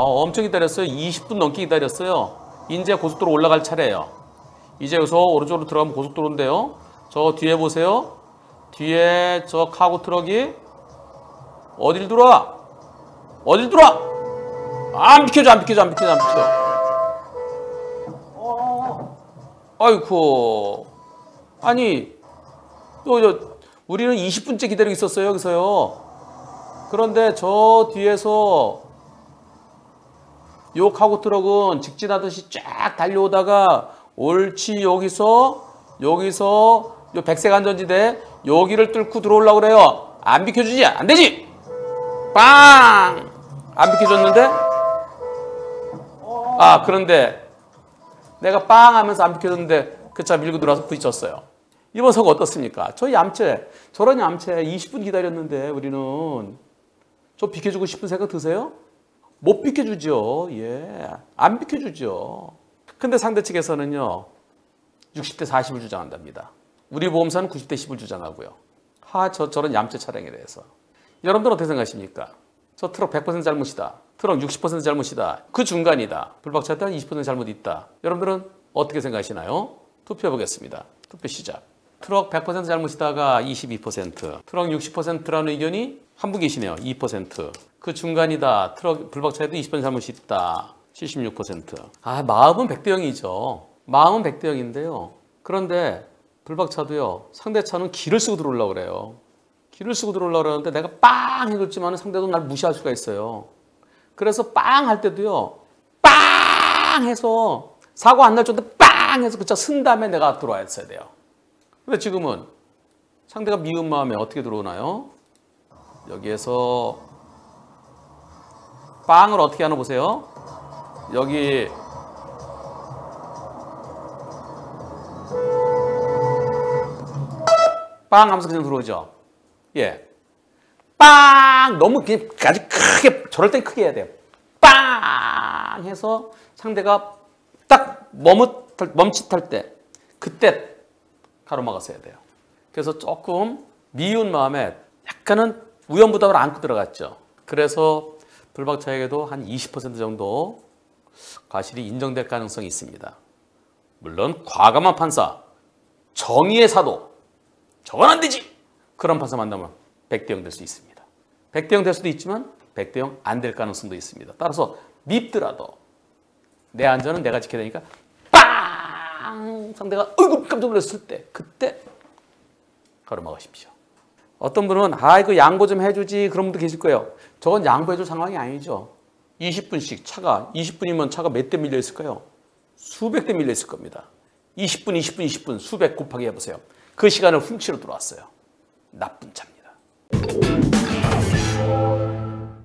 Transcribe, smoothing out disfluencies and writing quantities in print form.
엄청 기다렸어요. 20분 넘게 기다렸어요. 이제 고속도로 올라갈 차례예요. 이제 여기서 오른쪽으로 들어가면 고속도로인데요. 저 뒤에 보세요. 뒤에 저 카고 트럭이 어딜 들어와? 어딜 들어와? 안 비켜줘, 안 비켜줘, 안 비켜줘, 안 비켜. 아이쿠. 아니, 우리는 20분째 기다리고 있었어요, 여기서요. 그런데 저 뒤에서 요 카고 트럭은 직진하듯이 쫙 달려오다가 옳지, 여기서 요 백색 안전지대 여기를 뚫고 들어오려고 그래요. 안 비켜주지? 안 되지? 빵! 안 비켜줬는데? 그런데 내가 빵 하면서 안 비켜줬는데 그 차 밀고 들어와서 부딪혔어요. 이번 사고 어떻습니까? 저런 얌체 20분 기다렸는데 우리는 저 비켜주고 싶은 생각 드세요? 못 비켜주죠. 예, 안 비켜주죠. 근데 상대 측에서는요 60대 40을 주장한답니다. 우리 보험사는 90대 10을 주장하고요. 저런 얌체 차량에 대해서 여러분들 어떻게 생각하십니까? 저 트럭 100% 잘못이다. 트럭 60% 잘못이다. 그 중간이다. 불박차에 한 20% 잘못이 있다. 여러분들은 어떻게 생각하시나요? 투표해 보겠습니다. 투표 시작. 트럭 100% 잘못이다가 22%, 트럭 60%라는 의견이 한 분 계시네요. 2%. 그 중간이다. 트럭 불박차에도 20% 잘못이 있다. 76%. 마음은 100대 0이죠. 마음은 100대 0인데요. 그런데 불박차도요. 상대차는 길을 쓰고 들어오려고 그래요. 길을 쓰고 들어오려고 그러는데 내가 빵 해줬지만 상대도 날 무시할 수가 있어요. 그래서 빵 할 때도요. 빵 해서 사고 안 날 정도 빵 해서 그 차 쓴 다음에 내가 들어와야 돼요. 근데 지금은 상대가 미운 마음에 어떻게 들어오나요? 여기에서 빵을 어떻게 하나 보세요. 여기 빵 하면서 그냥 들어오죠. 예. 빵! 너무 그냥 아주 크게, 저럴 땐 크게 해야 돼요. 빵! 해서 상대가 딱 멈칫할 때, 그때 가로막았어야 돼요. 그래서 조금 미운 마음에 약간은 우연부담을 안고 들어갔죠. 그래서 불박차에게도 한 20% 정도 과실이 인정될 가능성이 있습니다. 물론 과감한 판사, 정의의 사도, 저건 안 되지! 그런 판사 만나면 100대 0 될 수 있습니다. 100대 0 될 수도 있지만 100대 0 안 될 가능성도 있습니다. 따라서 밉더라도 내 안전은 내가 지켜야 되니까 빵! 상대가 어이구 깜짝 놀랐을 때 그때 가로막으십시오. 어떤 분은 이거 양보 좀 해주지 그런 분도 계실 거예요. 저건 양보해줄 상황이 아니죠. 20분씩 20분이면 차가 몇 대 밀려 있을까요? 수백 대 밀려 있을 겁니다. 20분 수백 곱하기 해보세요. 그 시간을 훔치러 들어왔어요. 나쁜 차입니다.